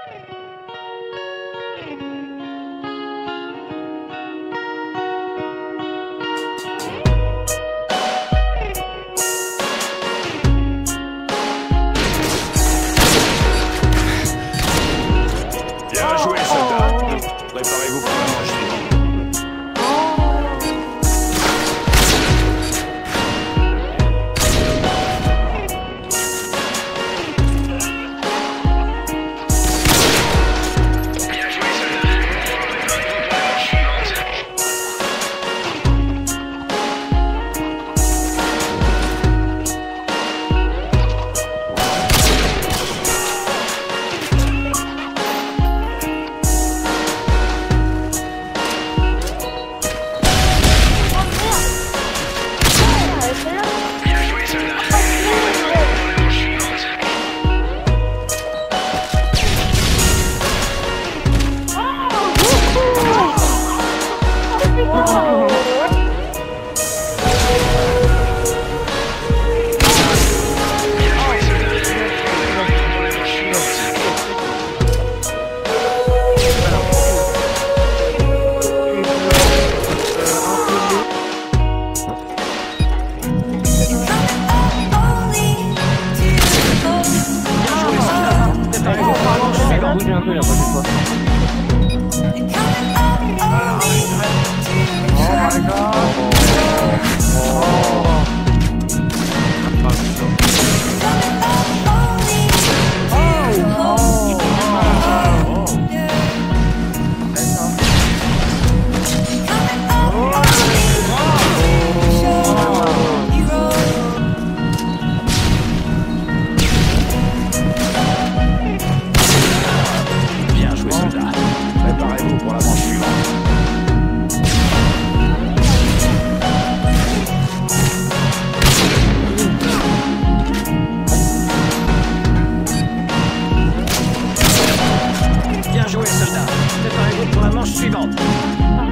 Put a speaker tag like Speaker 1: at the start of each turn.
Speaker 1: Bien joué, soldat. Préparez-vous pour la manche suivante.
Speaker 2: Bouger un peu la prochaine fois. Oh my god!
Speaker 1: Bien joué, soldat. Préparez-vous pour la manche suivante. Bien joué, soldat. Préparez-vous pour la manche suivante.